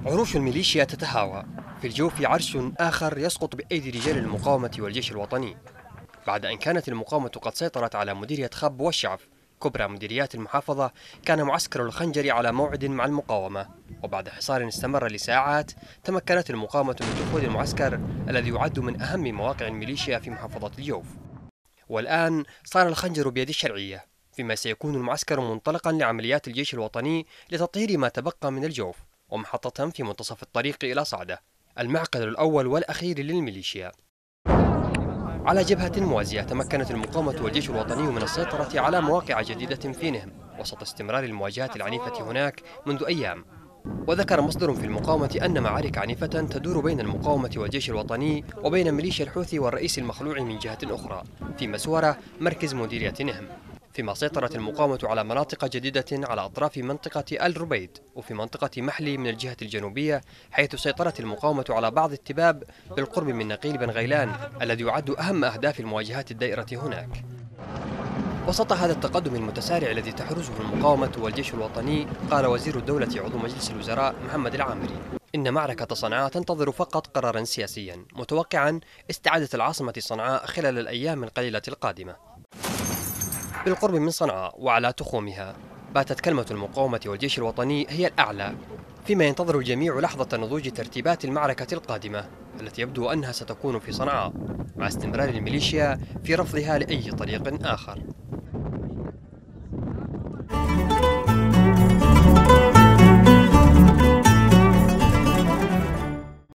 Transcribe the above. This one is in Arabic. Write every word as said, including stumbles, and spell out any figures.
عروش الميليشيا تتهاوى، في الجوف عرش آخر يسقط بأيدي رجال المقاومة والجيش الوطني. بعد أن كانت المقاومة قد سيطرت على مديرية خب والشعف كبرى مديريات المحافظة، كان معسكر الخنجر على موعد مع المقاومة، وبعد حصار استمر لساعات تمكنت المقاومة من دخول المعسكر الذي يعد من أهم مواقع الميليشيا في محافظة الجوف. والآن صار الخنجر بيد الشرعية، فيما سيكون المعسكر منطلقا لعمليات الجيش الوطني لتطهير ما تبقى من الجوف، ومحطة في منتصف الطريق إلى صعدة، المعقل الأول والأخير للميليشيا. على جبهة موازية تمكنت المقاومة والجيش الوطني من السيطرة على مواقع جديدة في نهم وسط استمرار المواجهات العنيفة هناك منذ أيام. وذكر مصدر في المقاومة أن معارك عنيفة تدور بين المقاومة والجيش الوطني وبين ميليشيا الحوثي والرئيس المخلوع من جهة أخرى في مسورة مركز مديرية نهم، فيما سيطرت المقاومة على مناطق جديدة على أطراف منطقة آل ربيد وفي منطقة محلي من الجهة الجنوبية، حيث سيطرت المقاومة على بعض التباب بالقرب من نقيل بن غيلان الذي يعد أهم أهداف المواجهات الدائرة هناك. وسط هذا التقدم المتسارع الذي تحرزه المقاومة والجيش الوطني، قال وزير الدولة عضو مجلس الوزراء محمد العامري إن معركة صنعاء تنتظر فقط قرارا سياسيا، متوقعا استعادة العاصمة صنعاء خلال الأيام القليلة القادمة. بالقرب من صنعاء وعلى تخومها باتت كلمة المقاومة والجيش الوطني هي الأعلى، فيما ينتظر الجميع لحظة نضوج ترتيبات المعركة القادمة التي يبدو أنها ستكون في صنعاء، مع استمرار الميليشيا في رفضها لأي طريق آخر.